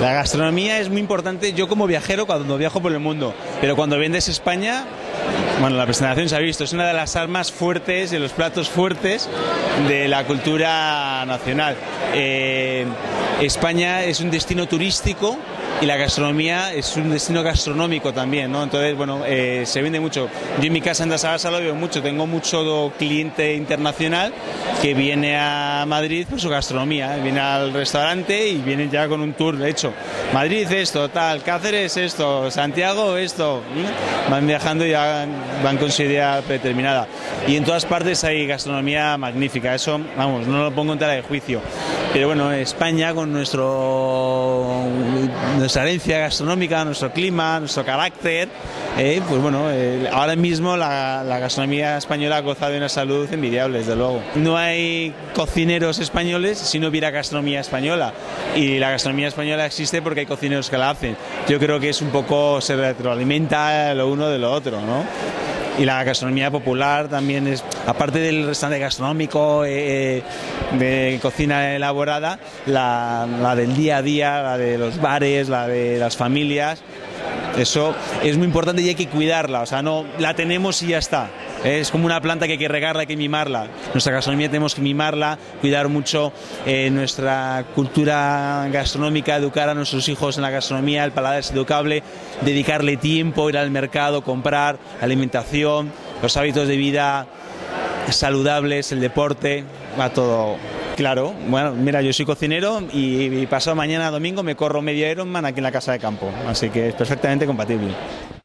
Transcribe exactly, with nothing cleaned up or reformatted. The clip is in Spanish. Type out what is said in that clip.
La gastronomía es muy importante, yo como viajero cuando viajo por el mundo, pero cuando vienes España, bueno, la presentación se ha visto, es una de las armas fuertes, de los platos fuertes de la cultura nacional. Eh, España es un destino turístico y la gastronomía es un destino gastronómico también, ¿no? Entonces, bueno, eh, se vende mucho. Yo en mi casa en Dasagasa lo veo mucho, tengo mucho cliente internacional que viene a Madrid por su gastronomía, viene al restaurante y viene ya con un tour hecho. Madrid esto, tal, Cáceres esto, Santiago esto, ¿no? Van viajando y ya van con su idea predeterminada. Y en todas partes hay gastronomía magnífica, eso, vamos, no lo pongo en tela de juicio. Pero bueno, España con nuestro, nuestra herencia gastronómica, nuestro clima, nuestro carácter, eh, pues bueno, eh, ahora mismo la, la gastronomía española goza de una salud envidiable, desde luego. No hay cocineros españoles si no hubiera gastronomía española, y la gastronomía española existe porque hay cocineros que la hacen. Yo creo que es un poco, se retroalimenta lo uno de lo otro, ¿no? Y la gastronomía popular también es, aparte del restaurante gastronómico, eh, de cocina elaborada, la, la del día a día, la de los bares, la de las familias, eso es muy importante y hay que cuidarla, o sea, no la tenemos y ya está. Es como una planta que hay que regarla, hay que mimarla. Nuestra gastronomía tenemos que mimarla, cuidar mucho eh, nuestra cultura gastronómica, educar a nuestros hijos en la gastronomía, el paladar es educable, dedicarle tiempo, ir al mercado, comprar, alimentación, los hábitos de vida saludables, el deporte, va todo claro. Bueno, mira, yo soy cocinero y, y pasado mañana domingo me corro medio Ironman aquí en la casa de campo, así que es perfectamente compatible.